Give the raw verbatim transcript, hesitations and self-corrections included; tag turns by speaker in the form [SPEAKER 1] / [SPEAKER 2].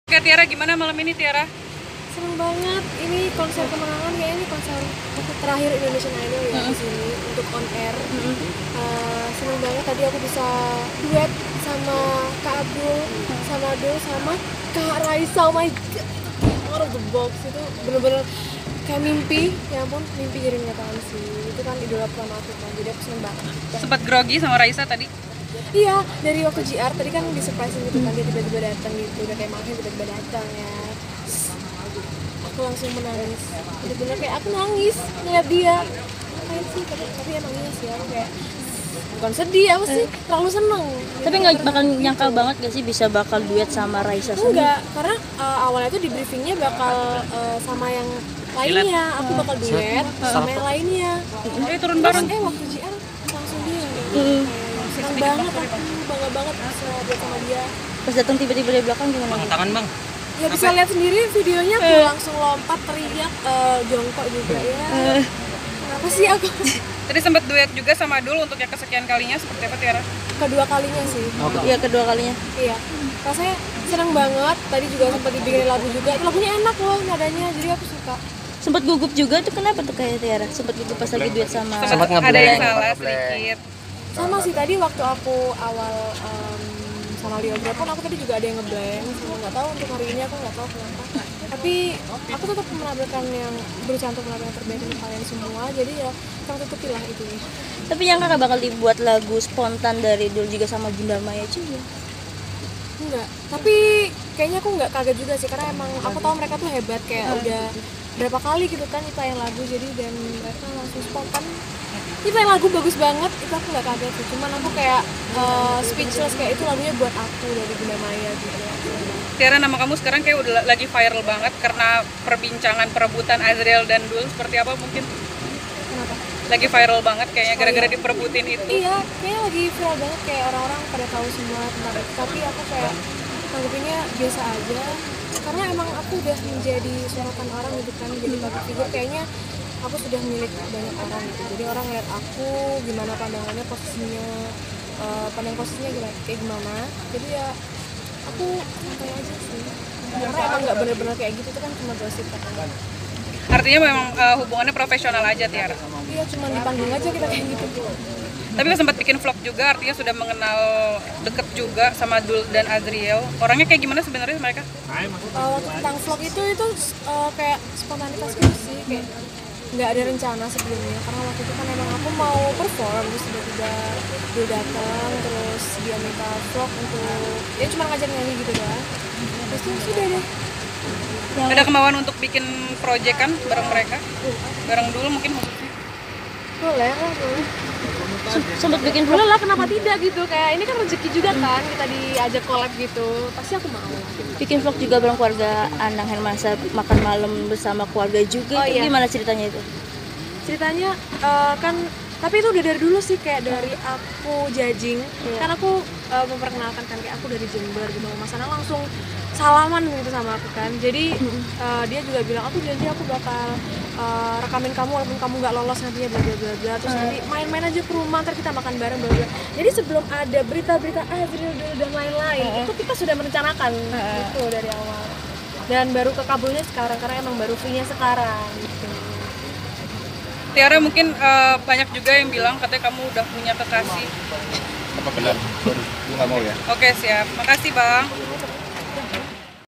[SPEAKER 1] Kak Tiara, gimana malam ini Tiara?
[SPEAKER 2] Seneng banget, ini konser kemenangan ya, ini konser terakhir Indonesian Idol ya di sini untuk on air. Uh, seneng banget tadi aku bisa duet sama Kak Abdul, sama Abdul sama Kak Raisa. Oh my god, itu out of the box, itu bener-bener kayak mimpi. Ya ampun, mimpi jadi kenyataan sih. Itu kan idola pertama aku kan, jadi aku seneng banget.
[SPEAKER 1] Sempat grogi sama Raisa tadi?
[SPEAKER 2] Iya, dari waktu G R tadi kan di surprise gitu kan, dia tiba-tiba datang gitu, udah kayak makin tiba-tiba datang ya. Aku langsung menangis, bener-bener kayak aku nangis ngeliat dia. Ngapain sih, tapi, tapi emang iya sih, aku kayak bukan sedih, aku sih terlalu seneng.
[SPEAKER 3] Tapi nggak bakal nyangka banget gak sih bisa bakal duet sama Raisa sendiri?
[SPEAKER 2] Enggak, karena uh, awalnya tuh di briefingnya bakal uh, sama yang lainnya, aku bakal duet sama yang lainnya.
[SPEAKER 1] Eh turun bareng.
[SPEAKER 2] Eh waktu G R langsung dia.
[SPEAKER 3] Mm.
[SPEAKER 2] Seneng banget, aku bangga banget bisa duet sama dia.
[SPEAKER 3] Pas datang tiba-tiba dari belakang gimana?
[SPEAKER 1] Bang, tangan bang.
[SPEAKER 2] Ya bisa lihat sendiri videonya, aku langsung lompat teriak, uh, jongkok juga ya. Kenapa sih aku?
[SPEAKER 1] Tadi sempat duet juga sama Dul untuk yang kesekian kalinya, seperti apa Tiara?
[SPEAKER 2] Kedua kalinya sih.
[SPEAKER 3] Iya, kedua kalinya.
[SPEAKER 2] Iya. Rasanya seneng banget. Tadi juga sempat dibikin lagu juga. Lagunya enak loh nadanya, jadi aku suka.
[SPEAKER 3] Sempat gugup juga tuh, kenapa tuh kayak Tiara? Sempat gugup pas lagi duet sama.
[SPEAKER 1] Sempat ada yang salah sedikit.
[SPEAKER 2] Sama sih tadi waktu aku awal um, sama Leo Grapon, aku tadi juga ada yang ngeblank, sama nggak tahu untuk hari ini aku nggak tahu kenapa. Tapi aku tetap menampilkan yang berusaha untuk menampilkan yang terbaik untuk kalian semua, jadi ya kita tutupi lah itu.
[SPEAKER 3] Tapi yang kakak bakal dibuat lagu spontan dari Dul juga sama Bunda Maya juga?
[SPEAKER 2] Enggak, tapi kayaknya aku nggak kaget juga sih, karena emang aku tahu mereka tuh hebat, kayak udah berapa kali gitu kan nyiptain lagu, jadi dan mereka langsung spontan nyiptain lagu bagus banget, itu aku nggak kaget sih. Cuman aku kayak uh, speechless, kayak itu lagunya buat aku dari Bunda Maya gitu ya.
[SPEAKER 1] Tiara, nama kamu sekarang kayak udah lagi viral banget karena perbincangan perebutan Azriel dan Dul, seperti apa mungkin?
[SPEAKER 2] Kenapa?
[SPEAKER 1] Lagi viral banget kayaknya gara-gara diperebutin itu.
[SPEAKER 2] Iya, kayaknya lagi viral banget, kayak orang-orang pada tahu semua tentang itu. Tapi aku kayak tanggapinnya biasa aja, karena emang aku udah menjadi sorotan orang gitu kan, jadi public figure. Kayaknya aku sudah milik banyak orang gitu, jadi orang ngeliat aku gimana pandangannya, posisinya, uh, pandang posisinya gimana, kayak gimana. Jadi ya aku santai aja sih, karena emang nggak bener-bener kayak gitu, itu kan cuma gosip kan.
[SPEAKER 1] Artinya memang uh, hubungannya profesional aja Tiara?
[SPEAKER 2] Iya, cuma di panggung aja kita kayak gitu.
[SPEAKER 1] Tapi sempat bikin vlog juga, artinya sudah mengenal deket juga sama Dul dan Azriel. Orangnya kayak gimana sebenarnya mereka?
[SPEAKER 2] Uh, tentang vlog itu itu uh, kayak spontanitas gitu sih, kayak nggak ada rencana sebelumnya, karena waktu itu kan emang aku mau perform, terus tiba-tiba dia datang, terus dia minta vlog untuk dia cuma ngajak nyanyi gitu kan, terus itu sudah deh.
[SPEAKER 1] Yang ada kemauan untuk bikin project kan bareng mereka, bareng Dul mungkin khususnya?
[SPEAKER 2] Boleh lah, boleh.
[SPEAKER 3] Sempat bikin vlog
[SPEAKER 2] Boleh lah, kenapa tidak gitu, kayak ini kan rezeki juga kan, kita diajak collab gitu, pasti aku mau.
[SPEAKER 3] bikin vlog juga bareng keluarga Anang Hermansyah, makan malam bersama keluarga juga.
[SPEAKER 2] Oh,
[SPEAKER 3] Itu
[SPEAKER 2] iya.
[SPEAKER 3] gimana ceritanya itu?
[SPEAKER 2] Ceritanya uh, kan, tapi itu udah dari dulu sih, kayak dari aku judging,
[SPEAKER 3] Iya.
[SPEAKER 2] kan aku uh, memperkenalkan kan, kayak aku dari Jember gitu, Mas Anang langsung salaman gitu sama aku kan, jadi uh, dia juga bilang, aku janji aku bakal uh, rekamin kamu walaupun kamu nggak lolos nantinya bla bla bla bla, terus nanti main-main aja ke rumah, ntar kita makan bareng bla bla. Jadi sebelum ada berita-berita Azriel dan lain-lain, itu kita sudah merencanakan itu dari awal, dan baru kekabulnya sekarang karena emang baru free-nya sekarang gitu.
[SPEAKER 1] Tiara, mungkin uh, banyak juga yang bilang katanya kamu udah punya kekasih.
[SPEAKER 4] Apa benar? Sorry, lu nggak mau ya?
[SPEAKER 1] Oke siap, makasih bang.